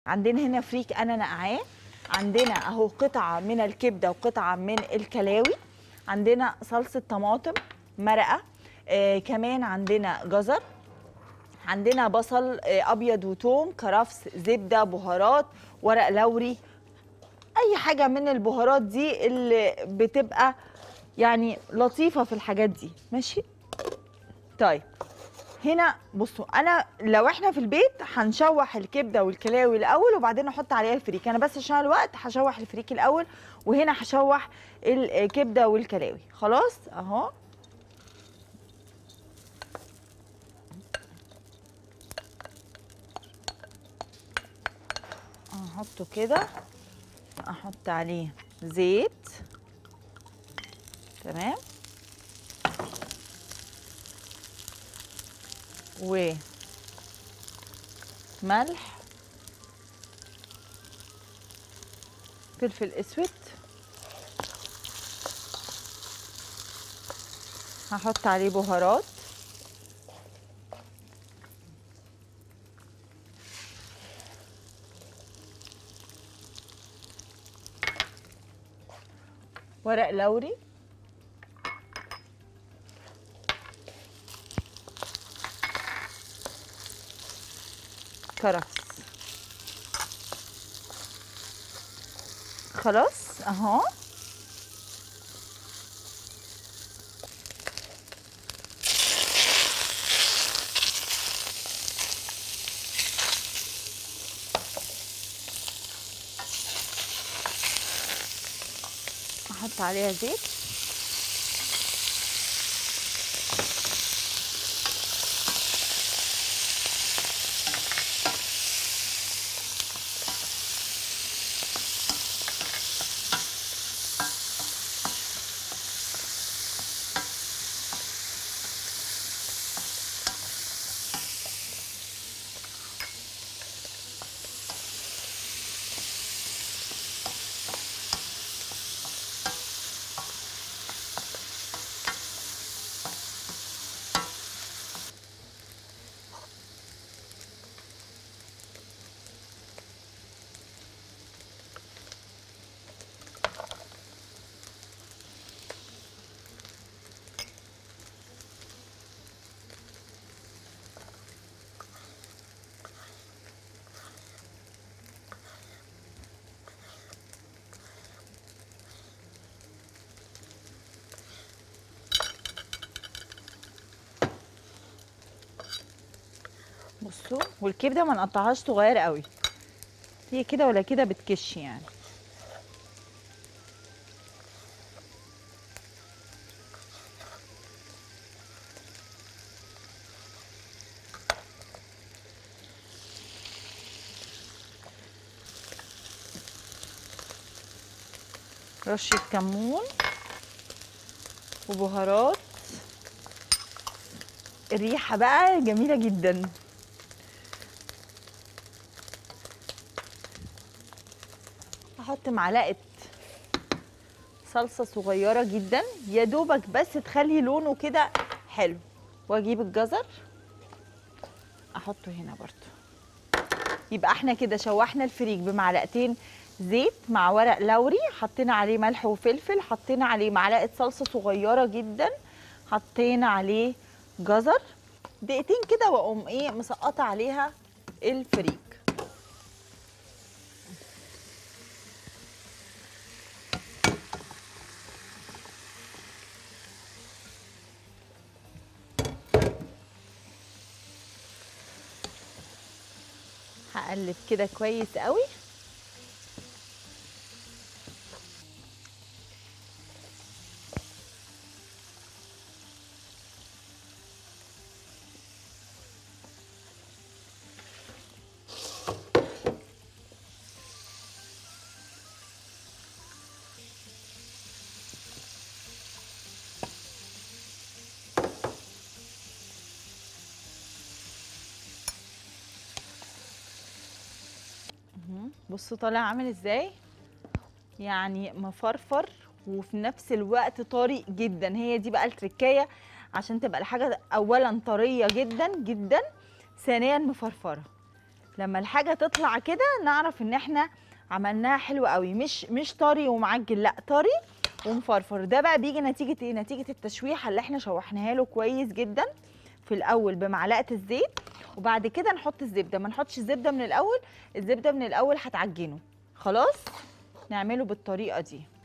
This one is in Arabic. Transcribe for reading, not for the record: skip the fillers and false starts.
عندنا هنا فريك انا نقعاه، عندنا اهو قطعه من الكبده وقطعه من الكلاوي، عندنا صلصه طماطم، مرقه، كمان عندنا جزر، عندنا بصل ابيض وتوم، كرفس، زبده، بهارات، ورق لوري، اي حاجه من البهارات دي اللي بتبقى يعني لطيفه في الحاجات دي. ماشي. طيب هنا بصوا، انا لو احنا في البيت هنشوح الكبده والكلاوي الاول وبعدين نحط عليها الفريك، انا بس عشان الوقت هشوح الفريك الاول وهنا هشوح الكبده والكلاوي. خلاص اهو احطه كده، احط عليه زيت، تمام، وملح، فلفل اسود، هحط عليه بهارات، ورق لوري، كرفس. خلاص اهو احط عليها زيت، بصوا، والكبده ما نقطعهاش صغير قوي، هي كده ولا كده بتكش يعني. رشه كمون وبهارات، الريحه بقى جميله جدا. هحط معلقه صلصه صغيره جدا يا دوبك بس تخلي لونه كده حلو، واجيب الجزر احطه هنا برضو. يبقى احنا كده شوحنا الفريك بمعلقتين زيت مع ورق لوري، حطينا عليه ملح وفلفل، حطينا عليه معلقه صلصه صغيره جدا، حطينا عليه جزر، دقيقتين كده واقوم ايه مسقطه عليها الفريك. هقلب كده كويس قوي. بصوا طالع عامل ازاي، يعني مفرفر وفي نفس الوقت طري جدا. هي دي بقى التركية عشان تبقى الحاجة اولا طرية جدا جدا، ثانيا مفرفرة. لما الحاجه تطلع كده نعرف ان احنا عملناها حلو قوي، مش طري ومعجن، لا طري ومفرفر. ده بقى بيجي نتيجه ايه؟ نتيجه التشويحه اللي احنا شوحناها له كويس جدا في الاول بمعلقه الزيت، وبعد كده نحط الزبده. ما نحطش الزبده من الاول، الزبده من الاول هتعجنه. خلاص نعمله بالطريقه دي.